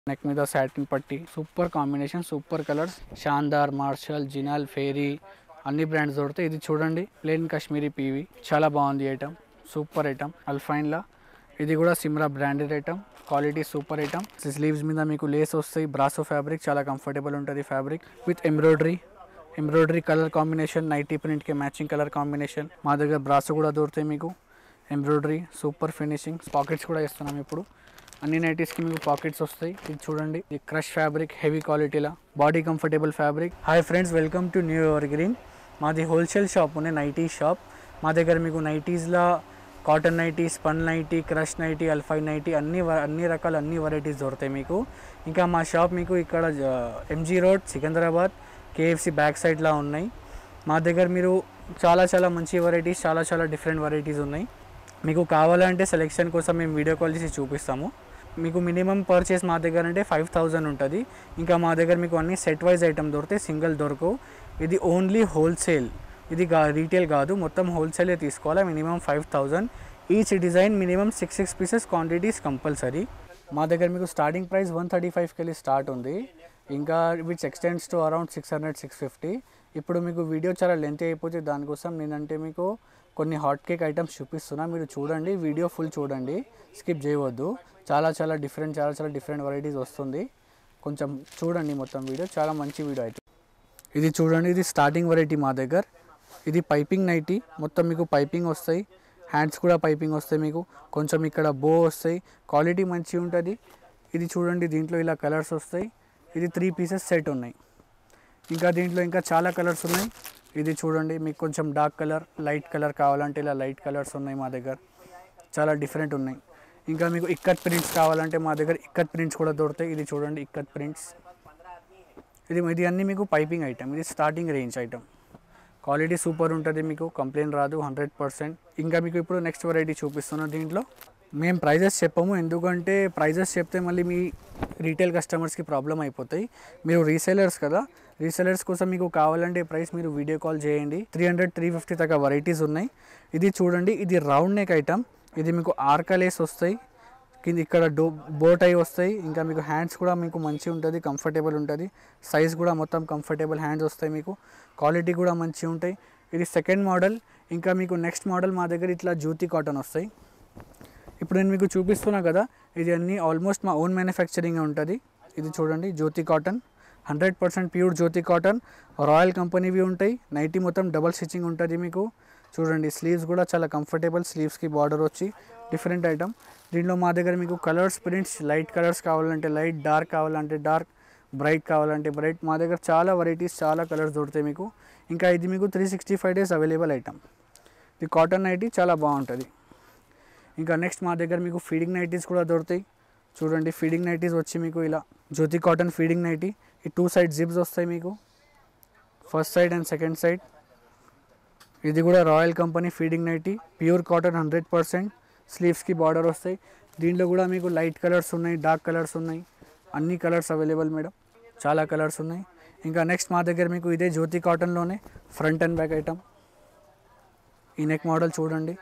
Neck మీద satin పట్టి, super combination, super colours. Shandar, Marshal, Jinal, Fairy అన్ని బ్రాండ్స్ దొరుకుతాయి. ఇది చూడండి ప్లెయిన్ కాశ్మీరీ పీవీ, చాలా బాగుంది ఐటమ్, సూపర్ ఐటమ్. అల్ఫైన్లా ఇది కూడా Simra branded item, quality super item. Sleeves మీద మీకు లేస్ వస్తాయి, బ్రాసో ఫ్యాబ్రిక్, చాలా కంఫర్టబుల్ ఉంటుంది fabric with embroidery colour combination, nightie ప్రింట్కి మ్యాచింగ్ కలర్ కాంబినేషన్. మా దగ్గర బ్రాసో కూడా దొరుకుతాయి మీకు, ఎంబ్రాయిడరీ సూపర్ ఫినిషింగ్. పాకెట్స్ కూడా ఇస్తున్నాం ఇప్పుడు. అన్ని నైటీస్కి మీకు పాకెట్స్ వస్తాయి. ఇది చూడండి, ఇది క్రష్ ఫ్యాబ్రిక్, హెవీ క్వాలిటీలా, body comfortable fabric. Hi friends, welcome to New Evergreen. మాది హోల్సేల్ షాప్ ఉంది, నైటీ షాప్. మా దగ్గర మీకు నైటీస్లో cotton nighty, spun nighty, crush nighty, alpine nighty అన్ని రకాల అన్ని వెరైటీస్ దొరుకుతాయి మీకు. ఇంకా మా షాప్ మీకు ఇక్కడ MG road, Secunderabad, KFC back సైడ్లా ఉన్నాయి. మా దగ్గర మీరు చాలా మంచి వెరైటీస్, చాలా డిఫరెంట్ వెరైటీస్ ఉన్నాయి. మీకు కావాలంటే సెలెక్షన్ కోసం మేము వీడియో కాల్ చేసి చూపిస్తాము. మీకు మినిమం పర్చేస్ మా దగ్గర అంటే 5000 ఉంటుంది. ఇంకా మా దగ్గర మీకు అన్ని సెట్ వైజ్ ఐటమ్ దొరుకుతాయి, సింగిల్ దొరకవు. ఇది ఓన్లీ హోల్సేల్, ఇది రీటైల్ కాదు, మొత్తం హోల్సేలే తీసుకోవాలి. Minimum 5000 each design, minimum 6 pieces, quantities compulsory. మా దగ్గర మీకు స్టార్టింగ్ ప్రైస్ 135 కెళ్ళి స్టార్ట్ ఉంది. ఇంకా విచ్ ఎక్స్టెండ్స్ టు అరౌండ్ 600-650. ఇప్పుడు మీకు వీడియో చాలా లెంత్ అయిపోతే దానికోసం నేనంటే మీకు కొన్ని హాట్ కేక్ ఐటమ్స్ చూపిస్తున్నా, మీరు చూడండి, వీడియో ఫుల్ చూడండి, స్కిప్ చేయవద్దు. చాలా డిఫరెంట్ వెరైటీస్ వస్తుంది, కొంచెం చూడండి మొత్తం వీడియో, చాలా మంచి వీడియో అయితే. ఇది చూడండి, ఇది స్టార్టింగ్ వెరైటీ మా దగ్గర. ఇది పైపింగ్ నైటీ, మొత్తం మీకు పైపింగ్ వస్తాయి, హ్యాండ్స్ కూడా పైపింగ్ వస్తాయి మీకు, కొంచెం ఇక్కడ బో వస్తాయి, క్వాలిటీ మంచిగా ఉంటుంది. ఇది చూడండి, దీంట్లో ఇలా కలర్స్ వస్తాయి. ఇది 3 పీసెస్ సెట్ ఉన్నాయి. ఇంకా దీంట్లో ఇంకా చాలా కలర్స్ ఉన్నాయి. ఇది చూడండి, మీకు కొంచెం డార్క్ కలర్, లైట్ కలర్ కావాలంటే ఇలా లైట్ కలర్స్ ఉన్నాయి మా దగ్గర, చాలా డిఫరెంట్ ఉన్నాయి. ఇంకా మీకు ఇక్కత్ ప్రింట్స్ కావాలంటే మా దగ్గర ఇక్కత్ ప్రింట్స్ కూడా దొరుకుతాయి. ఇది చూడండి, ఇక్కత్ ప్రింట్స్. ఇది అన్నీ మీకు పైపింగ్ ఐటమ్, ఇది starting range item, quality super ఉంటుంది, మీకు కంప్లైంట్ రాదు 100%. ఇంకా మీకు ఇప్పుడు నెక్స్ట్ వెరైటీ చూపిస్తున్నాం. దీంట్లో మేము ప్రైజెస్ చెప్పము, ఎందుకంటే ప్రైజెస్ చెప్తే మళ్ళీ మీ రీటైల్ కస్టమర్స్కి ప్రాబ్లం అయిపోతాయి. మీరు రీసెలర్స్ కదా, రీసెలర్స్ కోసం మీకు కావాలంటే ప్రైస్ మీరు వీడియో కాల్ చేయండి. 300-350 దాకా వెరైటీస్ ఉన్నాయి. ఇది చూడండి, ఇది రౌండ్ నెక్ ఐటమ్, ఇది మీకు ఆర్కలేస్ వస్తాయి, కింద ఇక్కడ బోటై వస్తాయి. ఇంకా మీకు హ్యాండ్స్ కూడా మీకు మంచిగా ఉంటుంది, కంఫర్టబుల్ ఉంటుంది, సైజ్ కూడా మొత్తం కంఫర్టబుల్ హ్యాండ్స్ వస్తాయి మీకు, క్వాలిటీ కూడా మంచిగా ఉంటాయి. ఇది సెకండ్ మోడల్. ఇంకా మీకు నెక్స్ట్ మోడల్ మా దగ్గర ఇట్లా జ్యోతి కాటన్ వస్తాయి. ఇప్పుడు నేను మీకు చూపిస్తున్నా కదా, ఇది అన్నీ ఆల్మోస్ట్ మా ఓన్ మ్యానుఫ్యాక్చరింగ్ ఉంటుంది. ఇది చూడండి, Jyoti cotton, 100% pure Jyoti cotton, royal కంపెనీవి ఉంటాయి. నైటీ మొత్తం డబల్ స్టిచ్చింగ్ ఉంటుంది మీకు. చూడండి, స్లీవ్స్ కూడా చాలా కంఫర్టబుల్, స్లీవ్స్కి బార్డర్ వచ్చి డిఫరెంట్ ఐటమ్. దీంట్లో మా దగ్గర మీకు కలర్స్, ప్రింట్స్, లైట్ కలర్స్ కావాలంటే లైట్, డార్క్ కావాలంటే డార్క్, బ్రైట్ కావాలంటే బ్రైట్, మా దగ్గర చాలా వెరైటీస్, చాలా కలర్స్ దొరుకుతాయి మీకు. ఇంకా ఇది మీకు 365 డేస్ అవైలబుల్ ఐటమ్. ఇది కాటన్ నైటీ చాలా బాగుంటుంది. ఇంకా నెక్స్ట్ మా దగ్గర మీకు ఫీడింగ్ నైటీస్ కూడా దొరుకుతాయి. చూడండి, ఫీడింగ్ నైటీస్ వచ్చి మీకు ఇలా జ్యోతి కాటన్ ఫీడింగ్ నైటీ. ఈ 2 సైడ్ జిప్స్ వస్తాయి మీకు, first side and second side. ఇది కూడా royal company feeding nightie, pure cotton 100%, స్లీవ్స్కి బార్డర్ వస్తాయి. దీంట్లో కూడా మీకు లైట్ కలర్స్ ఉన్నాయి, డార్క్ కలర్స్ ఉన్నాయి, అన్ని కలర్స్ అవైలబుల్ మేడం, చాలా కలర్స్ ఉన్నాయి. ఇంకా నెక్స్ట్ మా దగ్గర మీకు ఇదే జ్యోతి కాటన్లోనే ఫ్రంట్ అండ్ బ్యాక్ ఐటమ్. ఈ నెక్ మోడల్ చూడండి,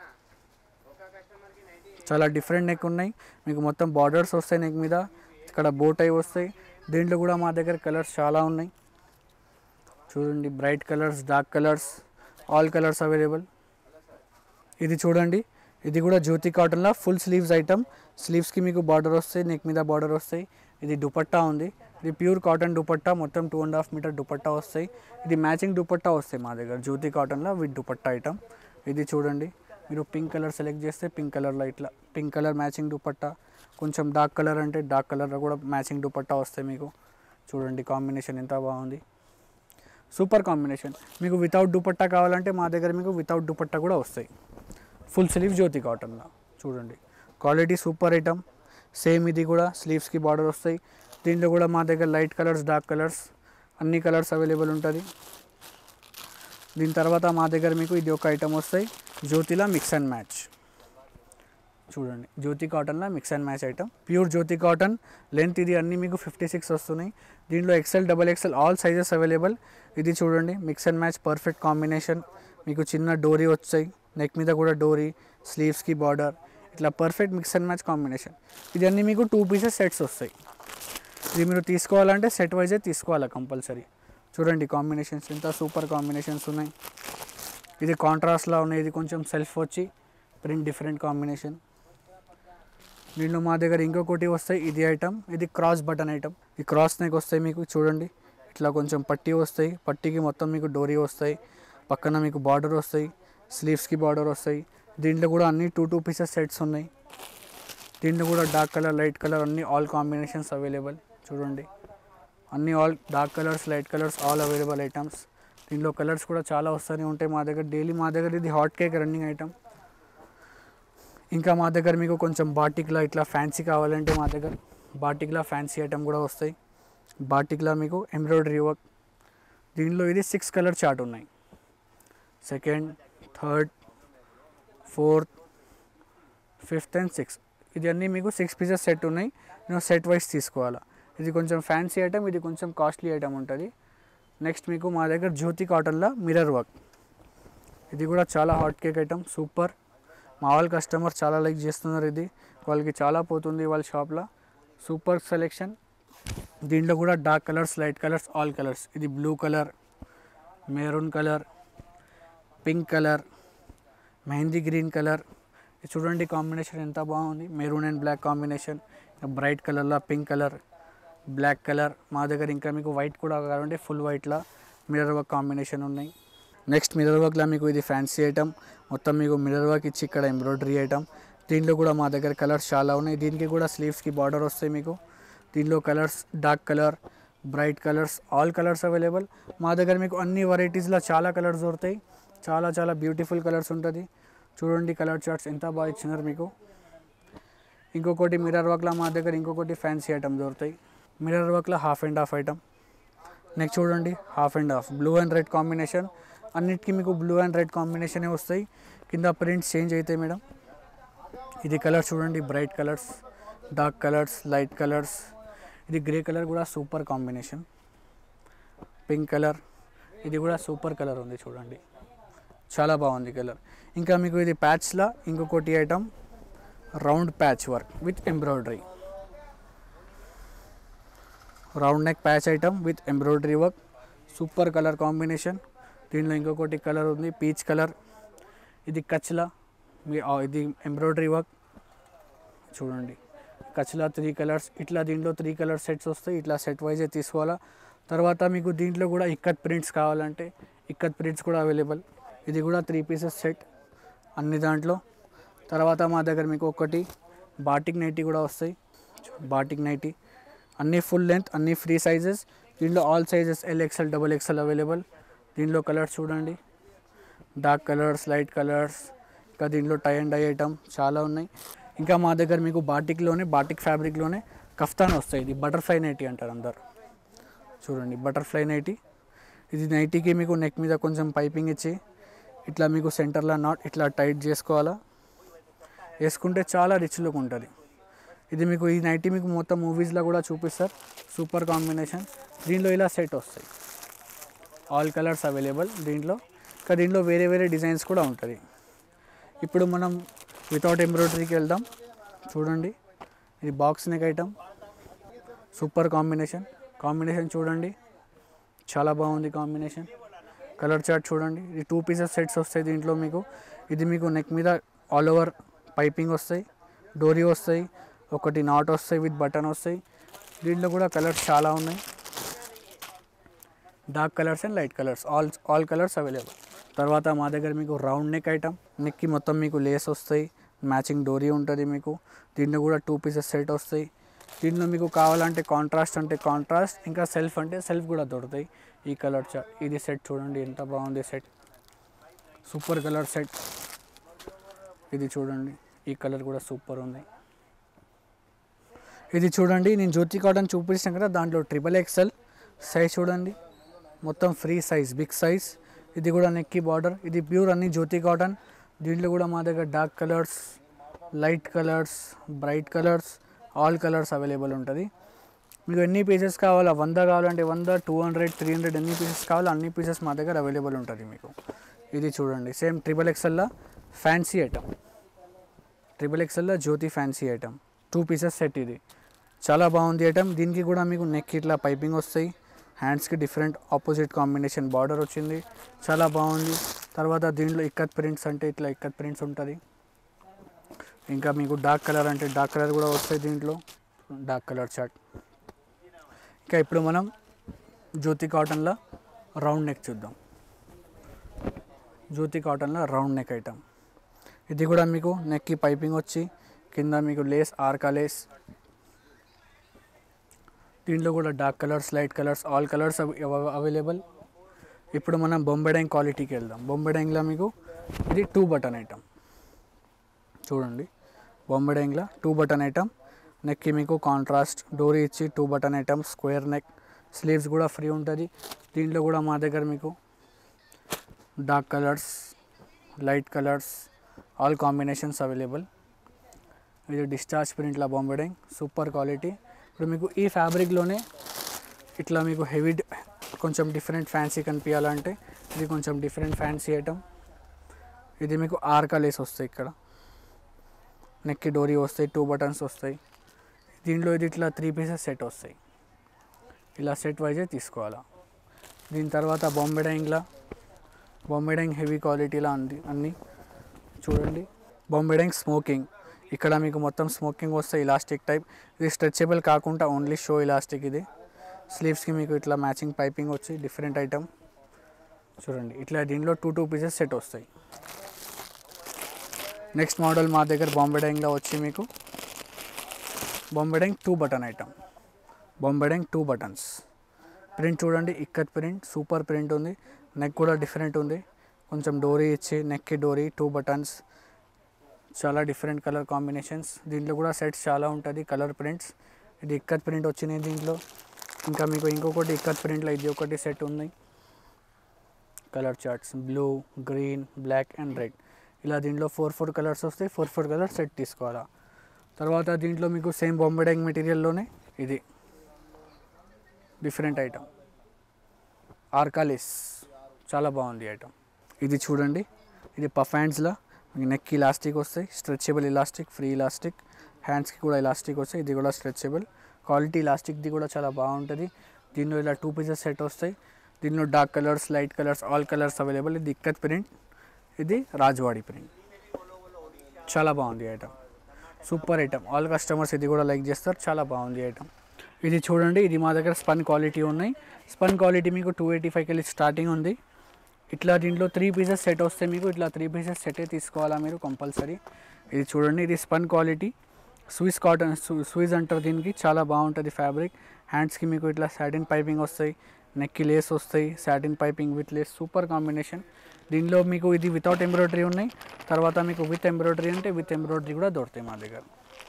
చాలా డిఫరెంట్ నెక్ ఉన్నాయి మీకు, మొత్తం బార్డర్స్ వస్తాయి నెక్ మీద, ఇక్కడ బోటై వస్తాయి. దీంట్లో కూడా మా దగ్గర కలర్స్ చాలా ఉన్నాయి. చూడండి, bright colours, dark colours, all colours available. ఇది చూడండి, ఇది కూడా జ్యోతి కాటన్లో ఫుల్ స్లీవ్స్ ఐటమ్, స్లీవ్స్కి మీకు బార్డర్ వస్తాయి, నెక్ మీద బార్డర్ వస్తాయి. ఇది దుపట్టా ఉంది, ఇది ప్యూర్ కాటన్ దుపట్టా, మొత్తం 2.5 మీటర్ దుపట్టా వస్తాయి. ఇది మ్యాచింగ్ దుపట్టా వస్తాయి మా దగ్గర జ్యోతి కాటన్లో విత్ దుపట్టా ఐటమ్. ఇది చూడండి, మీరు పింక్ కలర్ సెలెక్ట్ చేస్తే పింక్ కలర్లో ఇట్లా పింక్ కలర్ మ్యాచింగ్ దుపట్టా, కొంచెం డార్క్ కలర్ అంటే డార్క్ కలర్లో కూడా మ్యాచింగ్ దుపట్టా వస్తాయి మీకు. చూడండి, కాంబినేషన్ ఎంత బాగుంది, సూపర్ కాంబినేషన్. మీకు వితౌట్ దుపట్టా కావాలంటే మా దగ్గర మీకు వితౌట్ దుపట్టా కూడా వస్తాయి, ఫుల్ స్లీవ్ జ్యోతి కాటన్లో. చూడండి, క్వాలిటీ సూపర్ ఐటమ్. సేమ్ ఇది కూడా స్లీవ్స్కి బార్డర్ వస్తాయి. దీంట్లో కూడా మా దగ్గర లైట్ కలర్స్, డార్క్ కలర్స్, అన్ని కలర్స్ అవైలబుల్ ఉంటుంది. దీని తర్వాత మా దగ్గర మీకు ఇది ఒక ఐటమ్ వస్తాయి, జ్యోతిలా మిక్స్ అండ్ మ్యాచ్. చూడండి, జ్యోతి కాటన్లో mix and match item, pure Jyoti cotton. Length ఇది అన్నీ మీకు 56 వస్తున్నాయి. దీంట్లో XL, XXL all sizes available. ఇది చూడండి, mix and match perfect combination. మీకు చిన్న డోరీ వచ్చాయి, నెక్ మీద కూడా డోరీ, స్లీవ్స్కి బార్డర్, ఇట్లా perfect mix and match combination. ఇది అన్నీ మీకు 2 పీసెస్ సెట్స్ వస్తాయి. ఇది మీరు తీసుకోవాలంటే సెట్ వైజే తీసుకోవాలి కంపల్సరీ. చూడండి కాంబినేషన్స్ ఎంత సూపర్ కాంబినేషన్స్ ఉన్నాయి. ఇది కాంట్రాస్ట్లా ఉన్నాయి, ఇది కొంచెం సెల్ఫ్ వచ్చి ప్రింట్ డిఫరెంట్ కాంబినేషన్. దీంట్లో మా దగ్గర ఇంకొకటి వస్తాయి, ఇది ఐటమ్, ఇది క్రాస్ బటన్ ఐటమ్. ఈ క్రాస్ నెక్ వస్తాయి మీకు చూడండి, ఇట్లా కొంచెం పట్టీ వస్తాయి, పట్టీకి మొత్తం మీకు డోరీ వస్తాయి, పక్కన మీకు బార్డర్ వస్తాయి, స్లీవ్స్కి బార్డర్ వస్తాయి. దీంట్లో కూడా అన్ని 2 పీసెస్ సెట్స్ ఉన్నాయి. దీంట్లో కూడా డార్క్ కలర్ లైట్ కలర్ అన్ని ఆల్ కాంబినేషన్స్ అవైలబుల్. చూడండి అన్ని all dark colours light colours all available items. దీంట్లో కలర్స్ కూడా చాలా వస్తూనే ఉంటాయి మా దగ్గర డైలీ. మా దగ్గర ఇది హాట్ కేక్ రన్నింగ్ ఐటమ్. ఇంకా మా దగ్గర మీకు కొంచెం బాటిక్లా ఇట్లా ఫ్యాన్సీ కావాలంటే మా దగ్గర బాటిక్లా ఫ్యాన్సీ ఐటమ్ కూడా వస్తాయి. బాటిక్లా మీకు ఎంబ్రాయిడరీ వర్క్. దీనిలో ఇది 6 కలర్ చార్ట్ ఉన్నాయి, second, third, fourth, fifth and 6. ఇది అన్నీ మీకు 6 పీసెస్ సెట్ ఉన్నాయి. నేను సెట్ వైజ్ తీసుకోవాలా. ఇది కొంచెం ఫ్యాన్సీ ఐటమ్, ఇది కొంచెం కాస్ట్లీ ఐటమ్ ఉంటుంది. నెక్స్ట్ మీకు మా దగ్గర జ్యోతి కాటన్లో మిర్రర్ వర్క్. ఇది కూడా చాలా హాట్ కేక్ ఐటమ్, సూపర్. మా వాళ్ళ కస్టమర్ చాలా లైక్ చేస్తున్నారు. ఇది వాళ్ళకి చాలా పోతుంది వాళ్ళ షాప్లో. Super selection. దీంట్లో కూడా dark colours light colours all colours. ఇది blue colour, maroon colour, pink colour, mehndi green colour. ఇది చూడండి కాంబినేషన్ ఎంత బాగుంది, maroon and black combination. Bright కలర్లో పింక్ కలర్, బ్లాక్ కలర్. మా దగ్గర ఇంకా మీకు వైట్ కూడా కావాలంటే ఫుల్ వైట్లో మిర్రర్ వర్క్ కాంబినేషన్ ఉన్నాయి. నెక్స్ట్ మిర్రర్ వర్క్లో మీకు ఇది ఫ్యాన్సీ ఐటమ్, మొత్తం మీకు మిర్రర్ వర్క్ ఇచ్చి ఇక్కడ ఎంబ్రాయిడరీ ఐటమ్. దీంట్లో కూడా మా దగ్గర కలర్స్ చాలా ఉన్నాయి. దీనికి కూడా స్లీవ్స్కి బార్డర్ వస్తాయి మీకు. దీంట్లో colours dark colour, bright colours all colours available. మా దగ్గర మీకు అన్ని వెరైటీస్లో చాలా కలర్స్ దొరుకుతాయి. చాలా చాలా బ్యూటిఫుల్ కలర్స్ ఉంటుంది. చూడండి కలర్ చార్ట్స్ ఎంత బాగా ఇచ్చినారు మీకు. ఇంకొకటి మిర్రర్ వర్క్లో మా దగ్గర ఇంకొకటి ఫ్యాన్సీ ఐటమ్ దొరుకుతాయి. మిర్రర్ వర్క్లో half and half item. Next చూడండి half and half blue and red combination. అన్నిటికీ మీకు బ్లూ అండ్ రెడ్ కాంబినేషనే వస్తాయి. కింద ప్రింట్స్ చేంజ్ అవుతాయి మేడం. ఇది కలర్ చూడండి, bright colours, dark colours, light colours. ఇది గ్రే కలర్ కూడా సూపర్ కాంబినేషన్. పింక్ కలర్, ఇది కూడా సూపర్ కలర్ ఉంది చూడండి, చాలా బాగుంది కలర్. ఇంకా మీకు ఇది ప్యాచ్లా ఇంకొకటి item, round patch work with embroidery. Round neck patch item with embroidery work, super colour combination. దీనిలో ఇంకొకటి కలర్ ఉంది పీచ్ కలర్. ఇది కచ్లా, ఇది ఎంబ్రాయిడరీ వర్క్ చూడండి. కచ్లా 3 కలర్స్. ఇట్లా దీంట్లో 3 కలర్ సెట్స్ వస్తాయి. ఇట్లా సెట్ వైజే తీసుకోవాలా. తర్వాత మీకు దీంట్లో కూడా ఇక్కత్ ప్రింట్స్ కావాలంటే ఇక్కత్ ప్రింట్స్ కూడా అవైలబుల్. ఇది కూడా 3 పీసెస్ సెట్ అన్ని దాంట్లో. తర్వాత మా దగ్గర మీకు ఒకటి బాటిక్ నైటీ కూడా వస్తాయి. బాటిక్ నైటీ అన్నీ ఫుల్ లెంత్, అన్నీ ఫ్రీ సైజెస్. దీంట్లో all sizes LXL XXL available. దీంట్లో కలర్స్ చూడండి, డార్క్ కలర్స్, లైట్ కలర్స్. ఇంకా దీంట్లో టై అండ్ డై ఐటమ్ చాలా ఉన్నాయి. ఇంకా మా దగ్గర మీకు బాటిక్లోనే, బాటిక్ ఫ్యాబ్రిక్లోనే కఫ్తాన్ వస్తాయి. ఇది బటర్ఫ్లై నైటీ అంటారు అందరు. చూడండి బటర్ఫ్లై నైటీ. ఇది నైటీకి మీకు నెక్ మీద కొంచెం పైపింగ్ ఇచ్చి ఇట్లా మీకు సెంటర్లో నాట్ ఇట్లా టైట్ చేసుకోవాలా. వేసుకుంటే చాలా రిచ్ లుక్ ఉంటుంది. ఇది మీకు ఈ నైటీ మీకు మొత్తం మూవీస్లో కూడా చూపిస్తారు. Super combination. దీంట్లో ఇలా సెట్ వస్తాయి, ఆల్ కలర్స్ అవైలబుల్ దీంట్లో. ఇంకా దీంట్లో వేరే వేరే డిజైన్స్ కూడా ఉంటుంది. ఇప్పుడు మనం వితౌట్ ఎంబ్రాయిడరీకి వెళ్దాం. చూడండి ఇది box neck item, super combination. Combination చూడండి చాలా బాగుంది కాంబినేషన్. కలర్ చార్ట్ చూడండి. ఇది 2 పీసెస్ సెట్స్ వస్తాయి దీంట్లో మీకు. ఇది మీకు నెక్ మీద ఆల్ ఓవర్ పైపింగ్ వస్తాయి, డోరీ వస్తాయి, ఒకటి నాట్ వస్తాయి విత్ బటన్ వస్తాయి. దీంట్లో కూడా కలర్స్ చాలా ఉన్నాయి, dark colours and light colours all colours available. తర్వాత మా దగ్గర మీకు రౌండ్ నెక్ ఐటమ్. నెక్కి మొత్తం మీకు లేస్ వస్తాయి, మ్యాచింగ్ డోరీ ఉంటుంది మీకు. దీంట్లో కూడా 2 పీసెస్ సెట్ వస్తాయి. దీంట్లో మీకు కావాలంటే కాంట్రాస్ట్ అంటే కాంట్రాస్ట్, ఇంకా సెల్ఫ్ అంటే సెల్ఫ్ కూడా దొరుకుతాయి. ఈ కలర్ ఇది సెట్ చూడండి ఎంత బాగుంది సెట్, సూపర్ కలర్ సెట్. ఇది చూడండి ఈ కలర్ కూడా సూపర్ ఉంది. ఇది చూడండి నేను జ్యోతి కాటన్ చూపించాను కదా, దాంట్లో XXL సైజ్ చూడండి, మొత్తం ఫ్రీ సైజ్, బిగ్ సైజ్. ఇది కూడా నెక్కి బార్డర్. ఇది ప్యూర్ అన్ని జ్యోతి కాటన్. దీంట్లో కూడా మా దగ్గర dark colours, light colours, bright colours, all colours available ఉంటుంది. మీకు ఎన్ని పీసెస్ కావాలో 100 కావాలంటే 100, 200, 300 ఎన్ని పీసెస్ కావాలో అన్ని పీసెస్ మా దగ్గర అవైలబుల్ ఉంటుంది మీకు. ఇది చూడండి సేమ్ XXLలో ఫ్యాన్సీ ఐటమ్, XXLలో Jyoti fancy item 2 pieces set. ఇది చాలా బాగుంది ఐటమ్. దీనికి కూడా మీకు నెక్ ఇట్లా పైపింగ్ వస్తాయి, హ్యాండ్స్కి డిఫరెంట్ ఆపోజిట్ కాంబినేషన్ బార్డర్ వచ్చింది, చాలా బాగుంది. తర్వాత దీంట్లో ఇక్కత్ ప్రింట్స్ అంటే ఇట్లా ఇక్కత్ ప్రింట్స్ ఉంటుంది. ఇంకా మీకు డార్క్ కలర్ అంటే డార్క్ కలర్ కూడా వస్తాయి దీంట్లో, డార్క్ కలర్ చార్ట్. ఇంకా ఇప్పుడు మనం జ్యోతి కాటన్లో రౌండ్ నెక్ చూద్దాం. జ్యోతి కాటన్లో రౌండ్ నెక్ ఐటమ్. ఇది కూడా మీకు నెక్కి పైపింగ్ వచ్చి కింద మీకు లేస్ ఆర్కా లేస్. దీంట్లో కూడా dark colours, light colours, all colours available. ఇప్పుడు మనం బొంబెడెంగ్ క్వాలిటీకి వెళ్దాం. బొంబెడెంగ్లో మీకు ఇది 2 బటన్ ఐటమ్ చూడండి. బొంబెడెంగ్లో 2 బటన్ ఐటమ్. నెక్కి మీకు కాంట్రాస్ట్ డోరీ ఇచ్చి 2 button item, square neck, sleeves కూడా ఫ్రీ ఉంటుంది. దీంట్లో కూడా మా దగ్గర మీకు dark colours, light colours, all combinations available. ఇది డిశ్చార్జ్ ప్రింట్లో బొంబెడెంగ్, సూపర్ క్వాలిటీ. ఇప్పుడు మీకు ఈ ఫ్యాబ్రిక్లోనే ఇట్లా మీకు హెవీ కొంచెం డిఫరెంట్ ఫ్యాన్సీ కనిపించాలంటే ఇది కొంచెం డిఫరెంట్ ఫ్యాన్సీ ఐటమ్. ఇది మీకు ఆర్కా లేస్ వస్తాయి, ఇక్కడ నెక్కి డోరీ వస్తాయి, 2 బటన్స్ వస్తాయి. దీంట్లో ఇది ఇట్లా 3 పీసెస్ సెట్ వస్తాయి, ఇలా సెట్ వైజే తీసుకోవాలా. దీని తర్వాత బొంబెడెంగ్ హెవీ క్వాలిటీలో ఉంది అన్నీ చూడండి. బొంబెడెంగ్ స్మోకింగ్, ఇక్కడ మీకు మొత్తం స్మోకింగ్ వస్తాయి, ఇలాస్టిక్ టైప్. ఇది స్ట్రెచబుల్ కాకుండా ఓన్లీ షో ఇలాస్టిక్. ఇది స్లీవ్స్కి మీకు ఇట్లా మ్యాచింగ్ పైపింగ్ వచ్చి డిఫరెంట్ ఐటమ్ చూడండి. ఇట్లా దీంట్లో 2 పీసెస్ సెట్ వస్తాయి. నెక్స్ట్ మోడల్ మా దగ్గర బొంబెడెంగ్లో వచ్చి మీకు బొంబెడెంగ్ 2 బటన్ ఐటమ్. బొంబెడెంగ్ 2 బటన్స్ ప్రింట్ చూడండి, ఇక్కత్ ప్రింట్, సూపర్ ప్రింట్ ఉంది. నెక్ కూడా డిఫరెంట్ ఉంది, కొంచెం డోరీ ఇచ్చి నెక్కి డోరీ, 2 బటన్స్, చాలా డిఫరెంట్ కలర్ కాంబినేషన్స్. దీంట్లో కూడా సెట్స్ చాలా ఉంటుంది, కలర్ ప్రింట్స్. ఇది ఇక్కత్ ప్రింట్ వచ్చినాయి దీంట్లో. ఇంకా మీకు ఇంకొకటి ఇక్కత్ ప్రింట్లో ఇది ఒకటి సెట్ ఉంది. Colour charts blue, green, black and red, ఇలా దీంట్లో 4 కలర్స్ వస్తాయి. 4 కలర్స్ సెట్ తీసుకోవాలా. తర్వాత దీంట్లో మీకు సేమ్ బొంబెడెంగ్ మెటీరియల్లోనే ఇది డిఫరెంట్ ఐటమ్, ఆర్కా లేస్, చాలా బాగుంది ఐటమ్. ఇది చూడండి, ఇది పఫ్ హ్యాండ్స్లో మీకు నెక్ ఇలాస్టిక్ వస్తాయి, స్ట్రెచబుల్ ఇలాస్టిక్, ఫ్రీ ఇలాస్టిక్, హ్యాండ్స్కి కూడా ఇలాస్టిక్ వస్తాయి. ఇది కూడా స్ట్రెచబుల్ క్వాలిటీ, ఇలాస్టిక్ది కూడా చాలా బాగుంటుంది. దీనిలో ఇలా 2 పీసెస్ సెట్ వస్తాయి. దీనిలో dark colours, light colours, all colours available. ఇది ఇక్కత్ ప్రింట్, ఇది రాజ్వాడి ప్రింట్, చాలా బాగుంది item, super item. All customers ఇది కూడా లైక్ చేస్తారు, చాలా బాగుంది ఐటమ్. ఇది చూడండి, ఇది మా దగ్గర స్పన్ క్వాలిటీ ఉన్నాయి. స్పన్ క్వాలిటీ మీకు 285 స్టార్టింగ్ ఉంది. ఇట్లా దీంట్లో 3 పీసెస్ సెట్ వస్తే మీకు ఇట్లా 3 పీసెస్ సెటే తీసుకోవాలా మీరు కంపల్సరీ. ఇది చూడండి, ఇది spun quality, Swiss cotton, Swiss అంటారు దీనికి, చాలా బాగుంటుంది ఫ్యాబ్రిక్. హ్యాండ్స్కి మీకు ఇట్లా సాటిన్ పైపింగ్ వస్తాయి, నెక్కి లేస్ వస్తాయి, satin piping with lace, super combination. దీనిలో మీకు ఇది వితౌట్ ఎంబ్రాయిడరీ ఉన్నాయి, తర్వాత మీకు విత్ ఎంబ్రాయిడరీ అంటే విత్ ఎంబ్రాయిడరీ కూడా దొరుకుతాయి మా దగ్గర.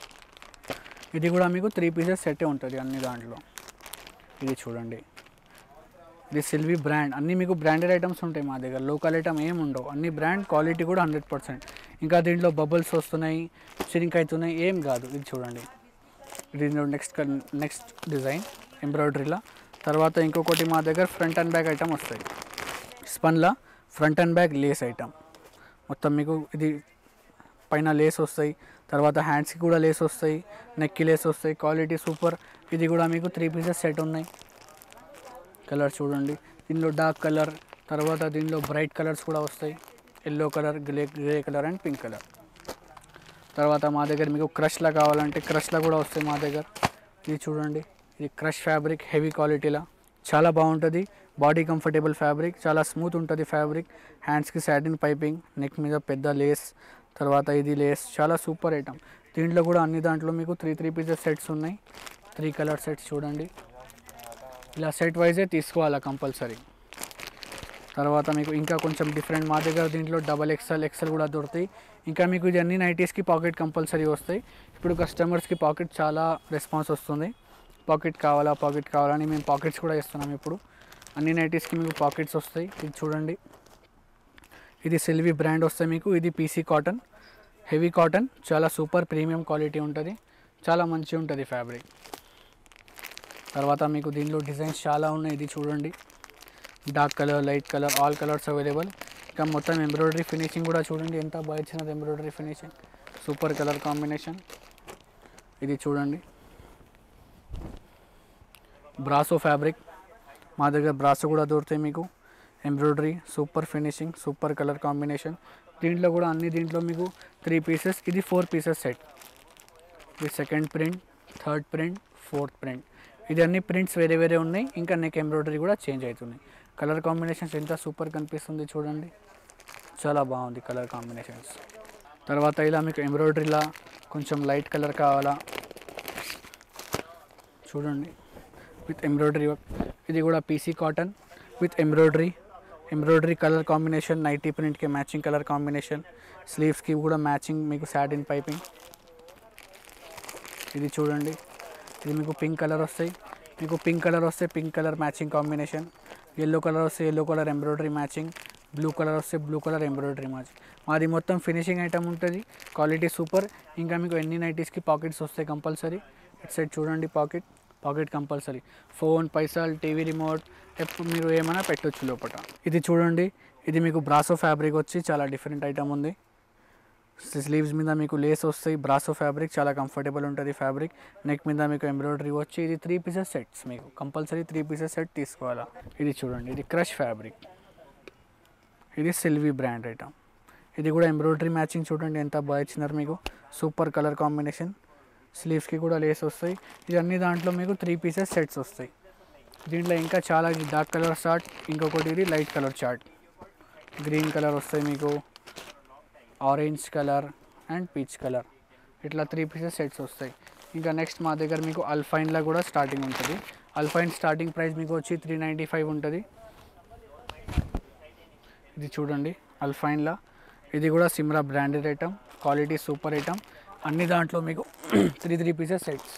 ఇది కూడా మీకు 3 పీసెస్ సెట్టే ఉంటుంది అన్ని దాంట్లో. ఇది చూడండి, ఇది సిల్వీ బ్రాండ్, అన్నీ మీకు బ్రాండెడ్ ఐటమ్స్ ఉంటాయి మా దగ్గర, లోకల్ ఐటమ్ ఏమి ఉండవు, అన్ని బ్రాండ్, క్వాలిటీ కూడా 100%. ఇంకా దీంట్లో బబుల్స్ వస్తున్నాయి, షిరింక్ అవుతున్నాయి, ఏం కాదు. ఇది చూడండి, ఇది నెక్స్ట్ డిజైన్ ఎంబ్రాయిడరీలా. తర్వాత ఇంకొకటి మా దగ్గర ఫ్రంట్ అండ్ బ్యాక్ ఐటమ్ వస్తాయి, స్పన్లా front and back lace item మొత్తం మీకు. ఇది పైన లేస్ వస్తాయి, తర్వాత హ్యాండ్స్కి కూడా లేస్ వస్తాయి, నెక్కి లేస్ వస్తాయి, క్వాలిటీ సూపర్. ఇది కూడా మీకు 3 పీసెస్ సెట్ ఉన్నాయి. కలర్ చూడండి, దీనిలో డార్క్ కలర్, తర్వాత దీనిలో బ్రైట్ కలర్స్ కూడా వస్తాయి, yellow colour, grey colour and pink colour. తర్వాత మా దగ్గర మీకు క్రష్లా కావాలంటే క్రష్లా కూడా వస్తాయి మా దగ్గర. ఇది చూడండి, ఇది క్రష్ ఫ్యాబ్రిక్, హెవీ క్వాలిటీలా, చాలా బాగుంటుంది. బాడీ కంఫర్టబుల్ ఫ్యాబ్రిక్, చాలా స్మూత్ ఉంటుంది ఫ్యాబ్రిక్. హ్యాండ్స్కి సాటిన్ పైపింగ్, నెక్ మీద పెద్ద లేస్, తర్వాత ఇది లేస్, చాలా సూపర్ ఐటమ్. దీంట్లో కూడా అన్ని దాంట్లో మీకు 3 పీసెస్ సెట్స్ ఉన్నాయి, 3 కలర్ సెట్స్ చూడండి. ఇలా సెట్ వైజే తీసుకోవాలా కంపల్సరీ. తర్వాత మీకు ఇంకా కొంచెం డిఫరెంట్ మా దగ్గర దీంట్లో XXL కూడా దొరుకుతాయి. ఇంకా మీకు ఇది అన్ని నైటీస్కి పాకెట్ కంపల్సరీ వస్తాయి. ఇప్పుడు కస్టమర్స్కి పాకెట్ చాలా రెస్పాన్స్ వస్తుంది, పాకెట్ కావాలని మేము పాకెట్స్ కూడా ఇస్తున్నాం. ఇప్పుడు అన్ని నైటీస్కి మీకు పాకెట్స్ వస్తాయి. ఇది చూడండి, ఇది సిల్వీ బ్రాండ్ వస్తాయి మీకు. ఇది PC కాటన్, హెవీ కాటన్, చాలా సూపర్ ప్రీమియం క్వాలిటీ ఉంటుంది, చాలా మంచిగా ఉంటుంది ఫ్యాబ్రిక్. తర్వాత మీకు దీనిలో డిజైన్స్ చాలా ఉన్నాయి. ఇది చూడండి, dark colour, light colour, all colours available. ఇంకా మొత్తం ఎంబ్రాయిడరీ ఫినిషింగ్ కూడా చూడండి, ఎంత బాగా ఇచ్చినది embroidery finishing, super colour combination. ఇది చూడండి, బ్రాసో ఫ్యాబ్రిక్, మా దగ్గర బ్రాసో కూడా దొరుకుతాయి మీకు. Embroidery, super finishing, super colour combination. దీంట్లో కూడా దీంట్లో మీకు 3 పీసెస్, ఇది 4 పీసెస్ సెట్. ఇది second print, third print, fourth print. ఇది అన్ని ప్రింట్స్ వేరే వేరే ఉన్నాయి. ఇంకా నెక్ ఎంబ్రాయిడరీ కూడా చేంజ్ అవుతున్నాయి. కలర్ కాంబినేషన్స్ ఎంత సూపర్ కనిపిస్తుంది చూడండి, చాలా బాగుంది కలర్ కాంబినేషన్స్. తర్వాత ఇలా మీకు ఎంబ్రాయిడరీలా కొంచెం లైట్ కలర్ కావాలా చూడండి, విత్ ఎంబ్రాయిడరీ వర్క్. ఇది కూడా PC cotton with embroidery colour combination. Nightie ప్రింట్కి మ్యాచింగ్ కలర్ కాంబినేషన్. స్లీవ్స్కి కూడా మ్యాచింగ్ మీకు సాటిన్ పైపింగ్. ఇది చూడండి, ఇది మీకు పింక్ కలర్ వస్తాయి. మీకు పింక్ కలర్ వస్తే pink colour matching combination. Yellow colour వస్తే yellow colour embroidery matching. Blue colour వస్తే బ్లూ కలర్ ఎంబ్రాయిడరీ మ్యాచింగ్. మాది మొత్తం ఫినిషింగ్ ఐటమ్ ఉంటుంది, క్వాలిటీ సూపర్. ఇంకా మీకు ఎన్ని నైటీస్కి పాకెట్స్ వస్తాయి కంపల్సరీ. ఇటు సైడ్ చూడండి, పాకెట్ కంపల్సరీ. ఫోన్, పైసలు, టీవీ రిమోట్, ఎప్పుడు మీరు ఏమైనా పెట్టొచ్చు లోపల. ఇది చూడండి, ఇది మీకు బ్రాసో ఫ్యాబ్రిక్ వచ్చి చాలా డిఫరెంట్ ఐటమ్ ఉంది. స్లీవ్స్ మీద మీకు లేస్ వస్తాయి. బ్రాసో ఫ్యాబ్రిక్ చాలా కంఫర్టబుల్ ఉంటుంది ఫ్యాబ్రిక్. నెక్ మీద మీకు ఎంబ్రాయిడరీ వచ్చి ఇది 3 పీసెస్ సెట్స్. మీకు కంపల్సరీ 3 పీసెస్ సెట్ తీసుకోవాలా. ఇది చూడండి, ఇది క్రష్ ఫ్యాబ్రిక్. ఇది సిల్వీ బ్రాండ్ ఐటమ్. ఇది కూడా ఎంబ్రాయిడరీ మ్యాచింగ్ చూడండి ఎంత బాగా ఇచ్చినారు మీకు. Super colour combination. స్లీవ్స్కి కూడా లేస్ వస్తాయి. ఇది అన్ని దాంట్లో మీకు 3 పీసెస్ సెట్స్ వస్తాయి. దీంట్లో ఇంకా చాలా డార్క్ కలర్ చార్ట్, ఇంకొకటి ఇది light colour chart. Green colour వస్తాయి మీకు, orange colour and peach colour. ఇట్లా 3 పీసెస్ సెట్స్ వస్తాయి. ఇంకా నెక్స్ట్ మా దగ్గర మీకు అల్ఫైన్లో కూడా స్టార్టింగ్ ఉంటుంది. అల్ఫైన్ స్టార్టింగ్ ప్రైస్ మీకు వచ్చి 395 ఉంటుంది. ఇది చూడండి అల్ఫైన్లా. ఇది కూడా Simra branded item, quality super item. అన్ని దాంట్లో మీకు 3 పీసెస్ సెట్స్.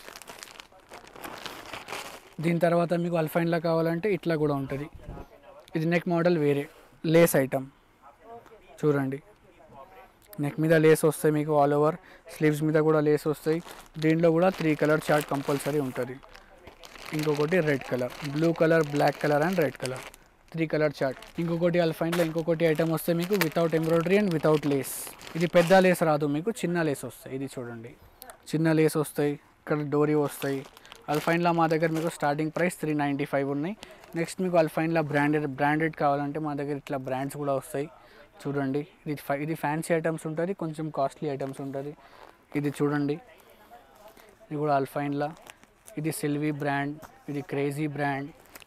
దీని తర్వాత మీకు అల్ఫైన్లా కావాలంటే ఇట్లా కూడా ఉంటుంది. ఇది నెక్ మోడల్ వేరే, లేస్ ఐటమ్ చూడండి. నెక్ మీద లేస్ వస్తాయి మీకు ఆల్ ఓవర్. స్లీవ్స్ మీద కూడా లేస్ వస్తాయి. దీంట్లో కూడా 3 కలర్ చార్ట్ కంపల్సరీ ఉంటుంది. ఇంకొకటి red colour, blue colour, black colour and red colour, 3 colour chart. ఇంకొకటి అల్ఫైన్లో ఇంకొకటి ఐటమ్ వస్తే మీకు without embroidery and without lace. ఇది పెద్ద లేస్ రాదు మీకు, చిన్న లేస్ వస్తాయి. ఇది చూడండి, చిన్న లేస్ వస్తాయి. ఇక్కడ డోరీ వస్తాయి. అల్ఫైన్లో మా దగ్గర మీకు స్టార్టింగ్ ప్రైస్ 395 ఉన్నాయి. నెక్స్ట్ మీకు అల్ఫైన్లో బ్రాండెడ్ కావాలంటే మా దగ్గర ఇట్లా బ్రాండ్స్ కూడా వస్తాయి చూడండి. ఇది ఫ్యాన్సీ ఐటమ్స్ ఉంటుంది, కొంచెం కాస్ట్లీ ఐటమ్స్ ఉంటుంది. ఇది చూడండి, ఇది కూడా అల్ఫైన్లా. ఇది సిల్వీ బ్రాండ్, ఇది క్రేజీ బ్రాండ్.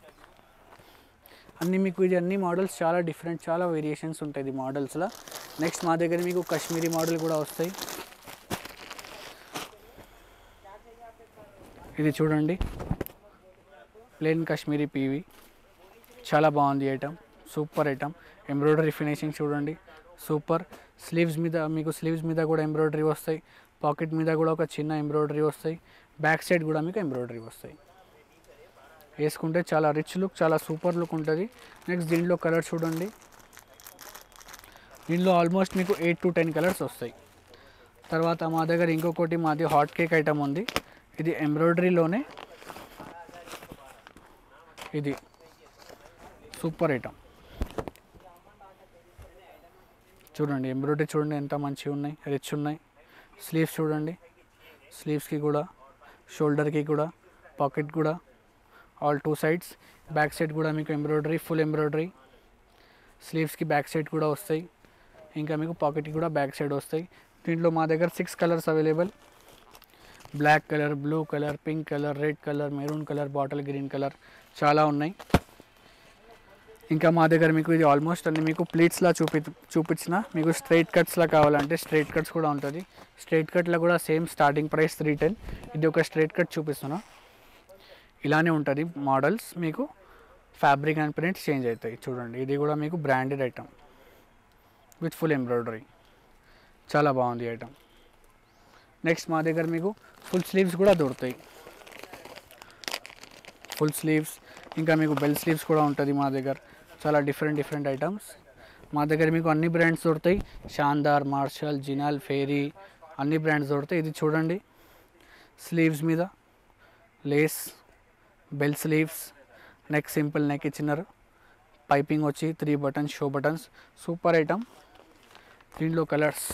అన్నీ మీకు ఇది అన్ని మోడల్స్ చాలా డిఫరెంట్, చాలా వేరియేషన్స్ ఉంటాయి ఈ మోడల్స్లో. నెక్స్ట్ మా దగ్గర మీకు కాశ్మీరీ మోడల్ కూడా వస్తాయి. ఇది చూడండి, ప్లెయిన్ కాశ్మీరీ పీవీ, చాలా బాగుంది item, super item. Embroidery finishing చూడండి సూపర్. స్లీవ్స్ మీద కూడా ఎంబ్రాయిడరీ వస్తాయి. పాకెట్ మీద కూడా ఒక చిన్న ఎంబ్రాయిడరీ వస్తాయి. బ్యాక్ సైడ్ కూడా మీకు ఎంబ్రాయిడరీ వస్తాయి. వేసుకుంటే చాలా రిచ్ లుక్, చాలా సూపర్ లుక్ ఉంటుంది. నెక్స్ట్ దీంట్లో కలర్ చూడండి, దీంట్లో ఆల్మోస్ట్ మీకు 8 to 10 కలర్స్ వస్తాయి. తర్వాత మా దగ్గర ఇంకొకటి మాది హాట్ కేక్ ఐటమ్ ఉంది. ఇది ఎంబ్రాయిడరీలోనే, ఇది సూపర్ ఐటమ్ చూడండి. ఎంబ్రాయిడరీ చూడండి ఎంత మంచిగా ఉన్నాయి, రిచ్ ఉన్నాయి. స్లీవ్స్ చూడండి, స్లీవ్స్కి కూడా, షోల్డర్కి కూడా, పాకెట్ కూడా, ఆల్ 2 సైడ్స్. బ్యాక్ సైడ్ కూడా మీకు ఎంబ్రాయిడరీ, ఫుల్ ఎంబ్రాయిడరీ. స్లీవ్స్కి బ్యాక్ సైడ్ కూడా వస్తాయి. ఇంకా మీకు పాకెట్కి కూడా బ్యాక్ సైడ్ వస్తాయి. దీంట్లో మా దగ్గర 6 colours available. Black colour, blue colour, pink colour, red colour, maroon colour, bottle green colour, చాలా ఉన్నాయి. ఇంకా మా దగ్గర మీకు ఇది ఆల్మోస్ట్ అన్ని మీకు ప్లీట్స్లా చూపించిన. మీకు స్ట్రైట్ కట్స్లా కావాలంటే స్ట్రైట్ కట్స్ కూడా ఉంటుంది. స్ట్రైట్ కట్లో కూడా సేమ్ స్టార్టింగ్ ప్రైస్ 310. ఇది ఒక స్ట్రైట్ కట్ చూపిస్తున్నా, ఇలానే ఉంటుంది మోడల్స్. మీకు ఫ్యాబ్రిక్ అండ్ ప్రింట్స్ చేంజ్ అవుతాయి చూడండి. ఇది కూడా మీకు branded item with full embroidery, చాలా బాగుంది ఐటమ్. నెక్స్ట్ మా దగ్గర మీకు ఫుల్ స్లీవ్స్ కూడా దొరుకుతాయి. ఫుల్ స్లీవ్స్, ఇంకా మీకు బెల్ స్లీవ్స్ కూడా ఉంటుంది మా దగ్గర. చాలా డిఫరెంట్ ఐటమ్స్ మా దగ్గర మీకు అన్ని బ్రాండ్స్ దొరుకుతాయి. శాందార్, మార్షల్, జినాల్, ఫేరీ, అన్ని బ్రాండ్స్ దొరుకుతాయి. ఇది చూడండి, స్లీవ్స్ మీద lace, bell sleeves, neck simple neck ఇచ్చినారు. పైపింగ్ వచ్చి 3 buttons, show buttons, super item. దీంట్లో కలర్స్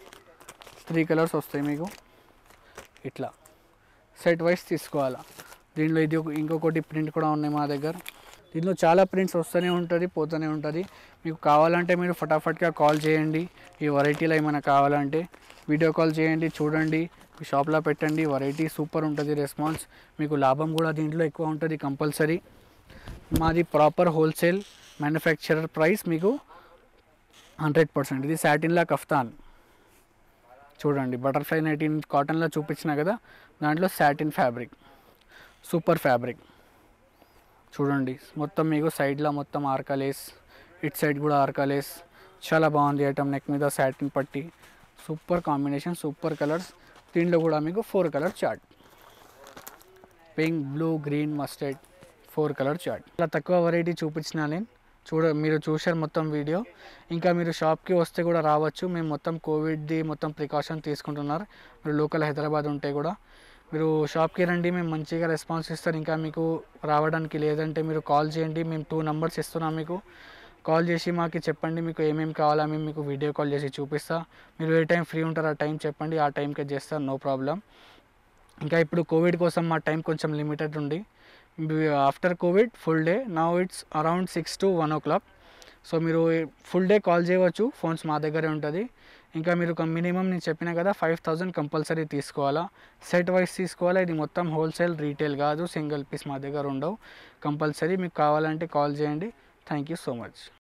3 కలర్స్ వస్తాయి మీకు. ఇట్లా సెట్ వైస్ తీసుకోవాలా. దీనిలో ఇది ఇంకొకటి ప్రింట్ కూడా ఉన్నాయి మా దగ్గర. దీనిలో చాలా ప్రింట్స్ వస్తూనే ఉంటుంది, పోతూనే ఉంటుంది. మీకు కావాలంటే మీరు ఫటాఫట్గా కాల్ చేయండి. ఈ వెరైటీలో ఏమైనా కావాలంటే వీడియో కాల్ చేయండి, చూడండి, మీ షాప్లో పెట్టండి. వెరైటీ సూపర్ ఉంటుంది రెస్పాన్స్. మీకు లాభం కూడా దీంట్లో ఎక్కువ ఉంటుంది కంపల్సరీ. మాది ప్రాపర్ హోల్సేల్ మ్యానుఫ్యాక్చరర్ ప్రైస్ మీకు 100%. ఇది సాటిన్లా కఫ్తాన్ చూడండి, బటర్ఫ్లై 19 కాటన్లో చూపించిన కదా, దాంట్లో సాటిన్ ఫ్యాబ్రిక్, సూపర్ ఫ్యాబ్రిక్ చూడండి. మొత్తం మీకు సైడ్లో మొత్తం ఆర్కాలేస్, ఇట్ సైడ్ కూడా ఆర్కాలేస్. చాలా బాగుంది ఐటమ్. నెక్ మీద సాటిన్ పట్టి, సూపర్ కాంబినేషన్, సూపర్ కలర్స్. దీంట్లో కూడా మీకు 4 colour chart, pink, blue, green, mustard, 4 colour chart. ఇలా తక్కువ వెరైటీ చూపించిన నేను. మీరు చూశారు మొత్తం వీడియో. ఇంకా మీరు షాప్కి వస్తే కూడా రావచ్చు. మేము మొత్తం కోవిడ్ది మొత్తం ప్రికాషన్ తీసుకుంటున్నారు. మీరు లోకల్ హైదరాబాద్ ఉంటే కూడా మీరు షాప్కి రండి, మేము మంచిగా రెస్పాన్స్ ఇస్తారు. ఇంకా మీకు రావడానికి లేదంటే మీరు కాల్ చేయండి. మేము 2 నెంబర్స్ ఇస్తున్నాం మీకు. కాల్ చేసి మాకు చెప్పండి మీకు ఏమేమి కావాలా, మేము మీకు వీడియో కాల్ చేసి చూపిస్తా. మీరు ఏ టైం ఫ్రీ ఉంటారో ఆ టైం చెప్పండి, ఆ టైంకే చేస్తాను, నో ప్రాబ్లం. ఇంకా ఇప్పుడు కోవిడ్ కోసం మా టైం కొంచెం లిమిటెడ్ ఉంది. After covid full day, now it's around 6 to 1 o'clock. So మీరు ఫుల్ డే కాల్ చేయవచ్చు, ఫోన్స్ మా దగ్గరే ఉంటుంది. ఇంకా మీరు మినిమం నేను చెప్పిన కదా 5,000 కంపల్సరీ తీసుకోవాలా, సెట్ వైస్ తీసుకోవాలా. ఇది మొత్తం హోల్సేల్, రీటైల్ కాదు, సింగిల్ పీస్ మా దగ్గర ఉండవు. కంపల్సరీ మీకు కావాలంటే కాల్ చేయండి. Thank you so much.